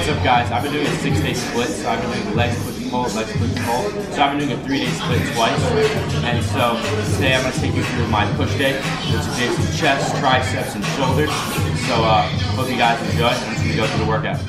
What's up, guys? I've been doing a 6-day split, so I've been doing legs, push, pull, legs, push, pull. So I've been doing a 3-day split twice. And so today I'm going to take you through my push day, which is basically chest, triceps, and shoulders. So hope you guys enjoy. I'm just going to go through the workout.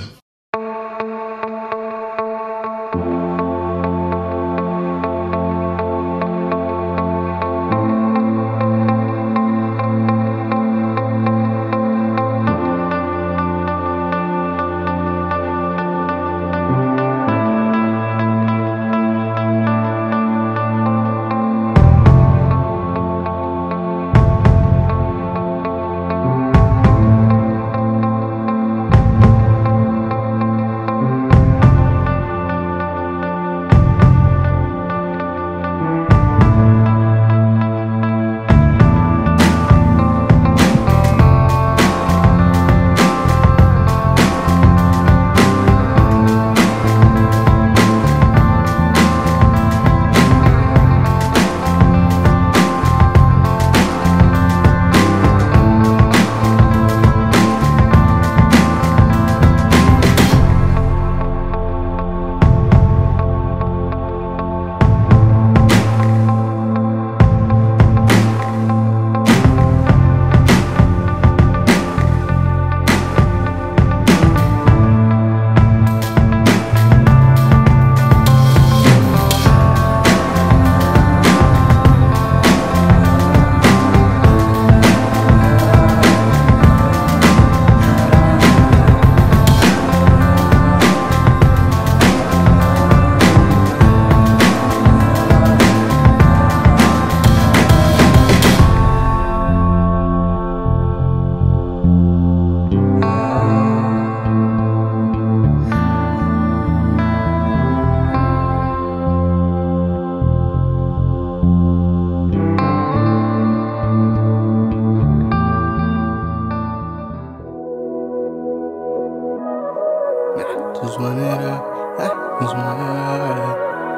Just want it up, I just want it up.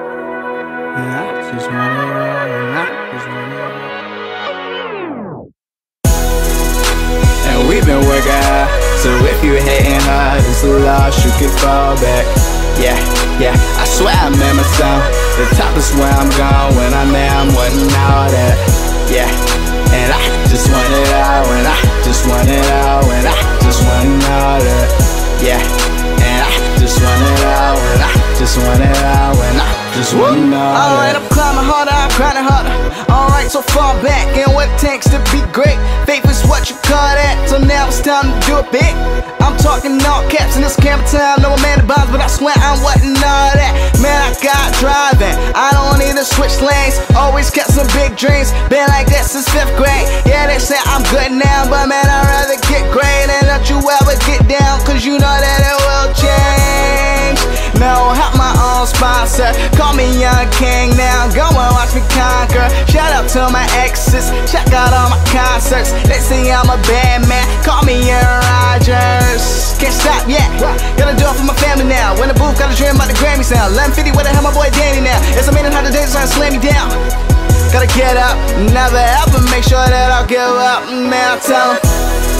Yeah, I just want it up, I just want it up. And we've been working hard, so if you hating hard, it's a loss, you can fall back. Yeah, I swear I remember some. The top is where I'm going, when I'm there, I'm wanting all that. Yeah, and I just want it all, and I just want it all, and I just want all that. Yeah. Just want it out, and I just want it out, and I just want it all. Alright, I'm climbing harder, I'm grinding harder. Alright, so far back, and what it takes to be great. Faith is what you call that, so now it's time to do it big. I'm talking all caps in this camera time, no man to bounds, but I swear I'm wanting all that. Man, I got driving, I don't need to switch lanes. Always kept some big dreams, been like that since 5th grade. Yeah, they say I'm good now, but man, I'd rather get great. And don't you ever get down, cause you know that it will change. No, help my own sponsor, call me Young King now, go and watch me conquer. Shout out to my exes, check out all my concerts. They say I'm a bad man, call me Aaron Rodgers. Can't stop yet, gotta do it for my family now. When the booth, gotta dream about the Grammy sound. 1150, where the hell my boy Danny now? It's amazing how the days trying to slam me down. Gotta get up, never ever make sure that I'll give up. Man, I'll tell 'em.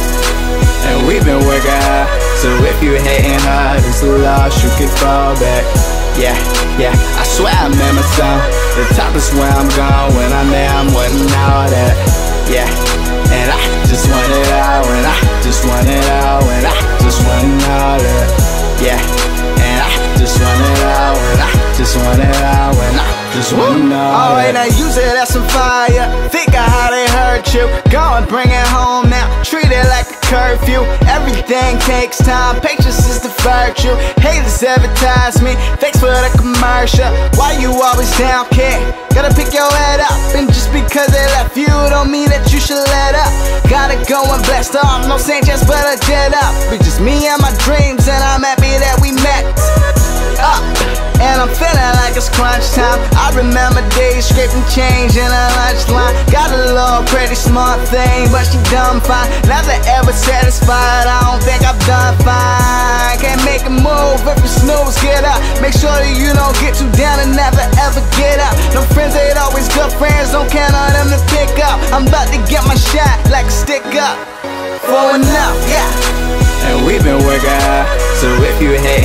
And we've been working hard, so if you hating hard, it's a loss, you can fall back. Yeah, I swear I remember some. The top is where I'm going, when I'm there, I'm wanting all that. Yeah, and I just want it all, and I just want it all, and I just want all that. Yeah, and I just want it all, and I just want it all, and I just want all that. Alright, now use it as some fire, think of how they hurt you. Go and bring it home now, treat it like a curfew. Everything takes time, patience is the virtue. Haters advertise me, thanks for the commercial. Why you always down, kid? Gotta pick your head up, and just because they left you don't mean that you should let up. Gotta go and blast off, no Sanchez but a jet up. It's just me and my dreams, and I'm happy that we met up. And I'm feeling like it's crunch time. I remember days scraping change in a lunch line. Got a little pretty smart thing, but she done fine. Never ever satisfied, I don't think I've done fine. Can't make a move if you snooze, get up. Make sure that you don't get too down and never ever get up. No friends ain't always good friends, don't count on them to pick up. I'm about to get my shot like a stick up. For enough, yeah. And we've been working hard, so if you hating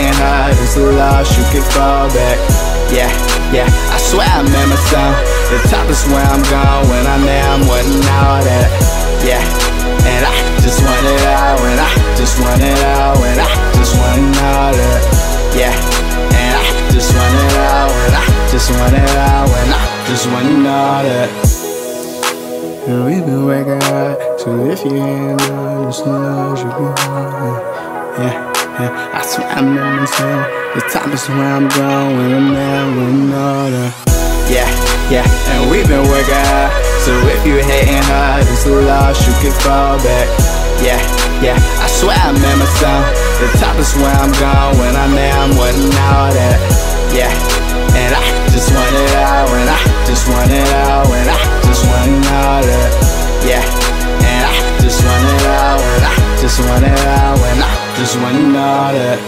heart is lost, you can fall back. Yeah, yeah, I swear I remember some. The top is where I'm going when I'm there, I'm wasn't all that. Yeah, and I just want it all, and I just want it all, and I just want all that. Yeah, and I just want it all, and I just want it all, and I just want all that. And we've been working hard, so if you ain't on this love, you be hard. Yeah. Yeah, I swear I remember some. The top is where I'm going when I'm there, when all that. Yeah, yeah, and we've been working hard, so if you hating hard, it's a loss, you can fall back. Yeah, yeah, I swear I remember some. The top is where I'm going when I'm there, I'm wanting all that. Yeah, and I just want it all, and I just want it all, and I just want all that. Yeah, and I just want it all, and I just want it all, and I just want all that.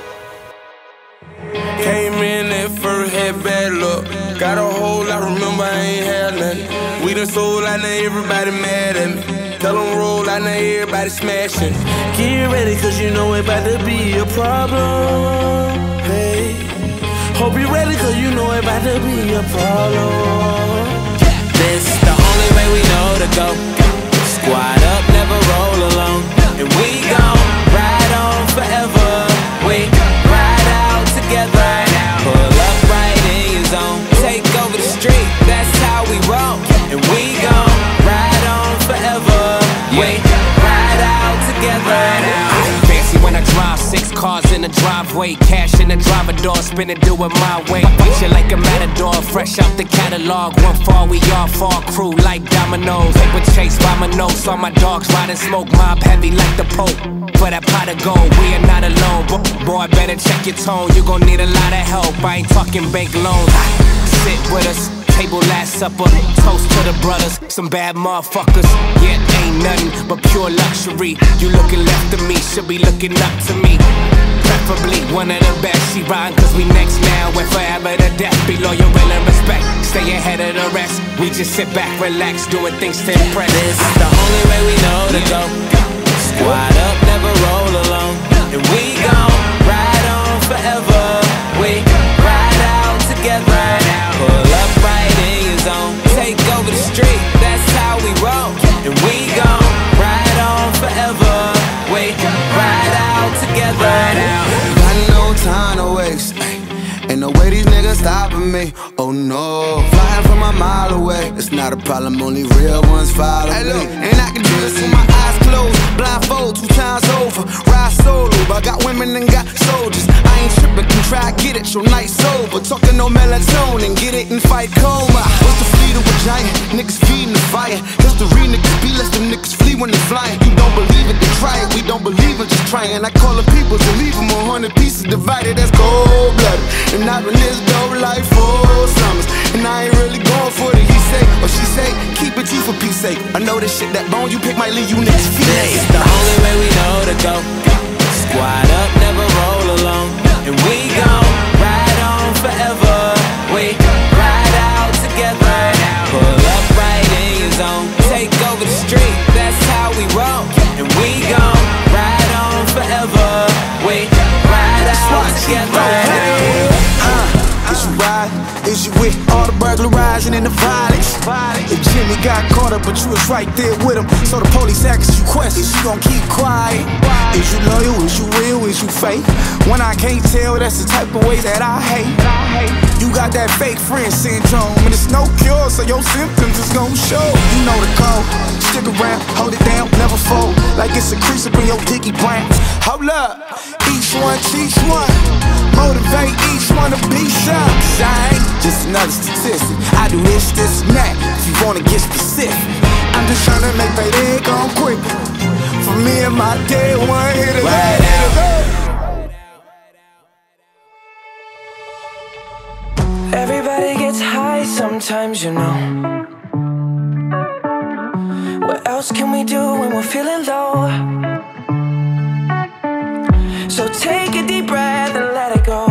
Came in at first, had bad luck. Got a hole, I remember I ain't had nothing. We done sold out, now everybody mad at me. Tell them roll out, now everybody smashing. Get ready, cause you know it about to be a problem. Hey, hope you ready, cause you know it about to be a problem. This the only way we know to go. Squad up, never roll alone. And we gon' ride on forever. We ride out together. Pull up right in your zone. Take over the street, that's how we roll. And we gon' ride on forever. We ride out together. Fancy when I drive 6 cars in the driveway. Cash in the driver door, spin it, do it my way. Beat you like a matador, fresh out the catalog. One fall, we all fall, crew like dominoes. Paper chase by my nose, all my dogs riding smoke. Mob heavy like the Pope. For that pot of gold, we are not alone. Boy, better check your tone, you gon' need a lot of help. I ain't talking bank loans. Sit with us, table last supper. Toast to the brothers, some bad motherfuckers. Yeah, ain't nothing but pure luxury. You looking left of me, should be looking up to me. Preferably one of the best. She riding cause we next now and forever to death. Be loyal, will and respect, stay ahead of the rest. We just sit back, relax, doing things to impress. This is the only way we know to go. Squad up, never roll alone. And we gon' ride on forever. We ride out together. Pull up right in your zone. Take over the street, that's how we roll. And we gon' ride on forever. We ride out together. Got no time to waste. Ain't no way these niggas stopping me. Oh no, flying from a mile away. It's not a problem, only real ones follow me. And I can do this with my eyes closed. Blindfold 2 times over. Ride solo, but got women and got soldiers. I ain't tripping, can try get it, your night sober. Talking no melatonin, get it and fight coma. What's the fleet of a giant? Niggas feeding the fire. History niggas be less than niggas flee when they flying. You don't believe it, they try it. We don't believe it, just trying. I call the people to leave them 100 pieces divided. That's cold-blooded. And I've been this dope life for summers. And I ain't really going for it, he say or she say. Keep it G for peace sake. I know this shit, that bone you pick might leave you next feet. It's the only way we know to go. Squad up, never roll alone. And we gon' ride on forever. We ride out together. Pull up right in your zone. Take over the street, that's how we roll. And we gon' ride on forever. We ride out together. Is you ride? Is you with all the burglarizing in the violence? If Jimmy got caught up, but you was right there with him, so the police ask you questions, you gon' keep quiet? Is you loyal? Is you real? Is you fake? When I can't tell, that's the type of ways that I hate. You got that fake friend syndrome, and it's no cure, so your symptoms is gon' show. You know the code. Stick around, hold it down, never fold. Like it's a crease up in your dicky brain. Hold up, each one teach one. Motivate each one to be sharp. I ain't just another statistic. I do this, and that, if you wanna get specific. I'm just tryna make payday go quick. For me and my day one hit it right out. Everybody gets high sometimes, you know. What else can we do when we're feeling low? So take a deep breath and let it go.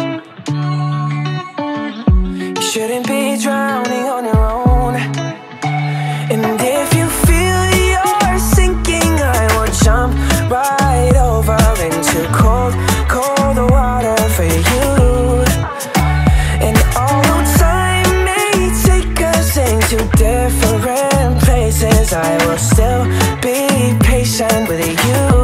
You shouldn't be drowning on your own. And if you feel you're sinking, I will jump right over into cold, cold water for different places, I will still be patient with you.